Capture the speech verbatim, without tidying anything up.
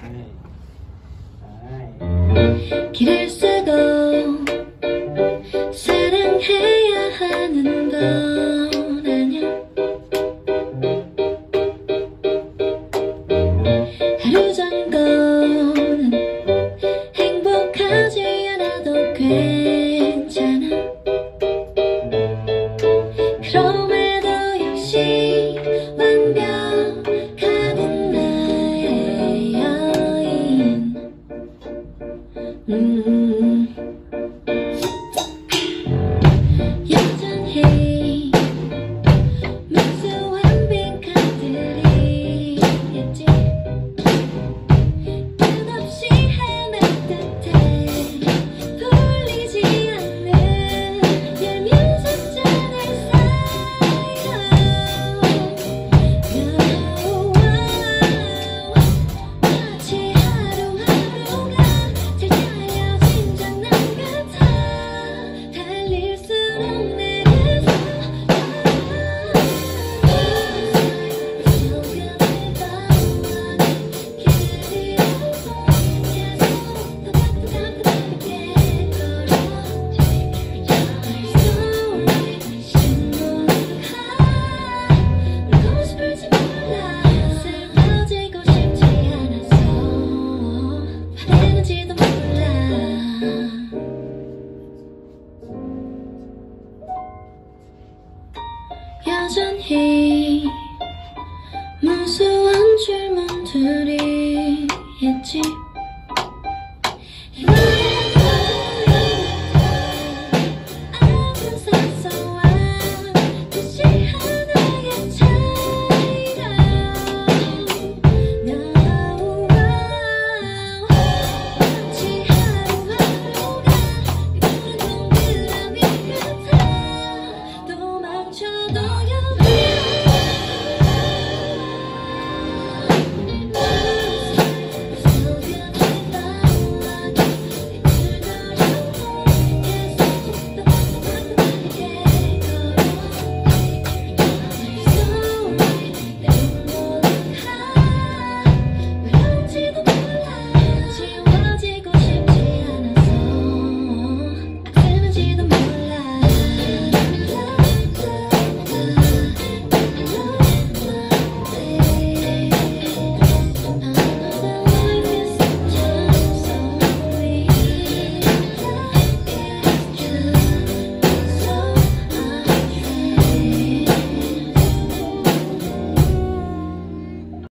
길을 쓰고 사랑해야 하는 건 아냐. 하루 정도는 행복하지 않아도 괜찮아. 그럼에도 역시 완벽하군 나의 여인. 음. 여전히 무수한 빈칸들이 있지. 끝없이 헤맬 듯해 풀리지 않는 얄미운 숫자들 사이로 마치 하루하루가 잘 짜여진 장난 같아. 달릴수록 내게서 소금을 담아 길이 없어 계속 더 따뜻하게 걸어지. 머릿속에 신문가 울고 싶을지 몰라. 슬퍼지고 싶지 않아서 화내는지도 몰라. 여전히 무수한 질문들이 있지.